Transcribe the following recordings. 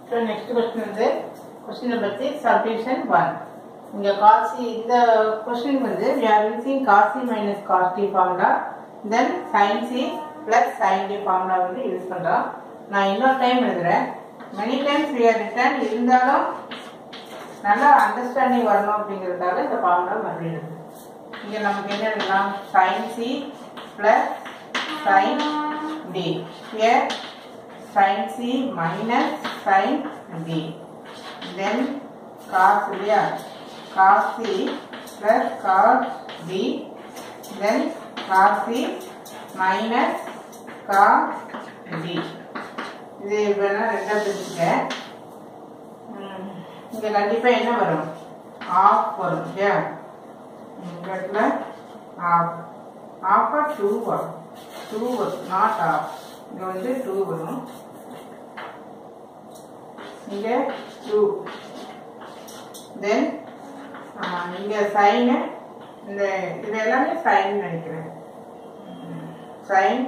So next question வந்து question number 6 subdivision 1. இங்க cos c இந்த question வந்து we are using cos c minus cos t formula, then sin c plus sin t formula வந்து use பண்றோம். நான் இன்னொரு time எழுதுறேன். many times we are written இருந்தாலும் நல்லா அண்டர்ஸ்டாண்டிங் வரணும் அப்படிங்கிறதுக்காக இந்த ஃபார்முலா மறுபடியும் எழுதுறேன். இங்க நமக்கு என்ன எழுதலாம்? sin c plus sin d. Here sin c minus sin d. Then cos d, cos c plus cos d. Then cos c minus cos d. இது வேணா ரெண்டா பிரிச்சுக்கேன். இங்க கண்டிப்பா என்ன வரும்? ஆஃப் வரும். இல்லையா? இந்த இடத்துல ஆஃப் ஆஃப் 2 வரும். 2 வரும், நாட் ஆஃப். இங்க வந்து 2 வரும். இங்க 2. தென் இங்க சைன், இந்த இது எல்லாமே சைன் நினைக்கிறேன். சைன்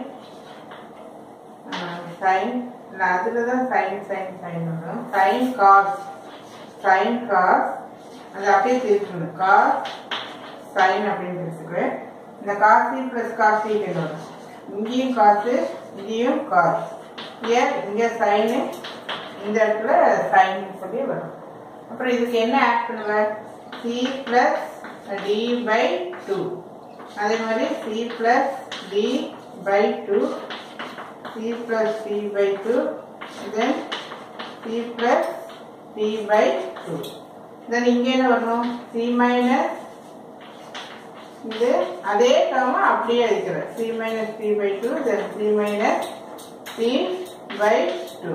சைன் அதுலதான் சைன் சைன் சைன் வரும். சைன் காஸ், சைன் காஸ் அது அப்படியே திருப்பணும். காஸ் சைன் அப்படின்னு பிரிச்சுக்குவேன். இந்த காசி பிளஸ் காசி வரும். இங்கேயும் காசு, இங்கேயும் காஸ். இங்க சைனு, இந்த இடத்துல சைன் சொல்லி வரும். அப்புறம் இதுக்கு என்ன ஆட் பண்ணுவேன்? C plus D by 2. அதே மாதிரி C plus D by 2, C plus D by 2, then C plus D by 2. Then இங்கே என்ன வரணும்? சி மைனஸ், இது அதே டேர்ம் அப்படியே இருக்கிறேன். C minus D by 2, then C minus D by 2.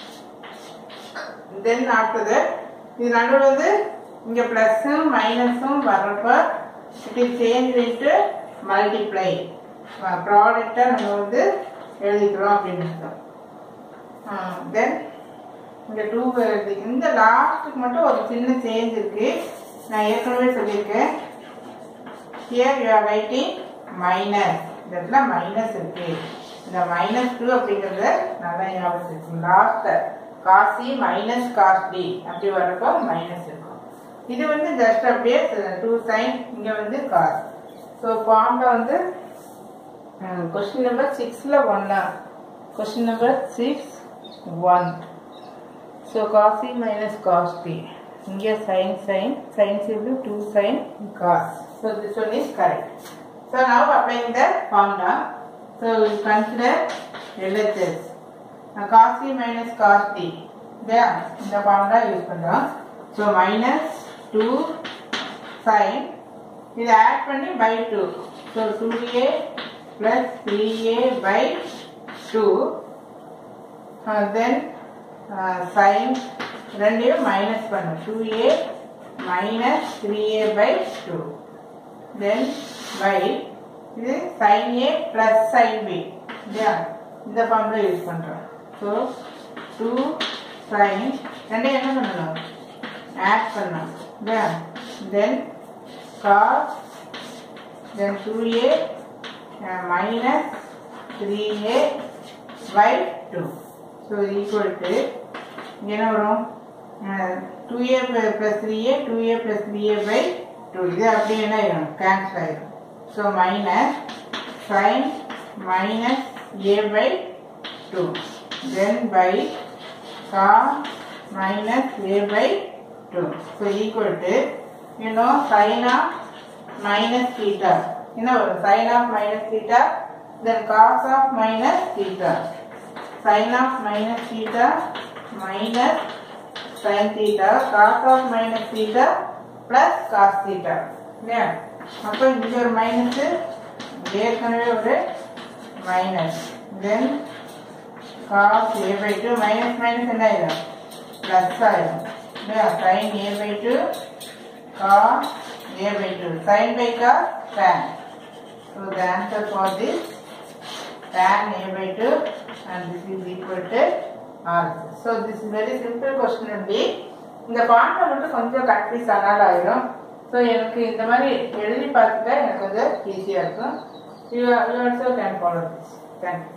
Then after that இது நடுவில் வந்து இங்க பிளஸும் மைனஸும் வர்றப்ப it is change into multiply. ப்ராடக்டை நம்ம வந்து எழுதிக்கிறோம் அப்படின்னு அர்த்தம். தென் இங்க 2 வருது. இந்த லாஸ்ட்டுக்கு மட்டும் ஒரு சின்ன சேஞ்ச் இருக்கு. நான் ஏற்கனவே சொல்லியிருக்கேன். here you are writing minus. இதெல்ல மைனஸ் இருக்கு. இந்த -2 அப்படிங்கறது நல்லா ஞாபகம் இருக்கு. Last cos c minus cos d அப்படி வரப்போ மைனஸ் இருக்கும். இது வந்து ஜஸ்ட் அப்படியே 2 sin, இங்க வந்து cos. சோ ஃபார்முலா வந்து क्वेश्चन नंबर 6ல 1. Question number 6 1. So cos c minus cos t. Here sin sin is equal to 2 sin cos. So this one is correct. So now applying the formula. So we consider LHS. Cos c minus cos t. There the formula use பண்றோம். So minus 2 sin. இது add பண்ணி by 2. So 2a plus 3a by 2. Then sin ரெண்டையும் minus பண்ணும். 2a minus 3a by 2. Then by இது sin a plus sin b. இந்த formula use பண்றோம். So 2 sin ரெண்டையும் என்ன பண்ணணும்? ஆட் பண்ணணும். Then cos, then 2a minus 3a by 2. So equal to என்ன வரும்? 2a plus 3a, 2a plus 3a by 2. இது அப்படியே என்ன ஆயிடும்? கேன்சல் ஆயிடும். So minus sin minus a by 2. Then by cos minus a by 2. So equal to, you know, sin of minus theta. என்ன வரும்? sin of minus theta, then cos of minus theta. Sin of minus theta minus sin theta, cos of minus theta plus cos theta. இல்லையா? அப்போ இங்க ஒரு minus, ஏற்கனவே ஒரு minus. Then cos a by 2 minus minus என்ன ஆயிடும்? Plus ஆயிடும். இல்லையா? sin a by 2 cos a by 2. sin by cos tan. So the answer for this tan a by 2 and this is equal to R. So this is very simple question only. இந்த formula மட்டும் கொஞ்சம் confuse ஆனால ஆயிடும். So எனக்கு இந்த மாதிரி எழுதி பார்த்துட்டா எனக்கு கொஞ்சம் ஈஸியாக இருக்கும். You also can follow this. Thank you.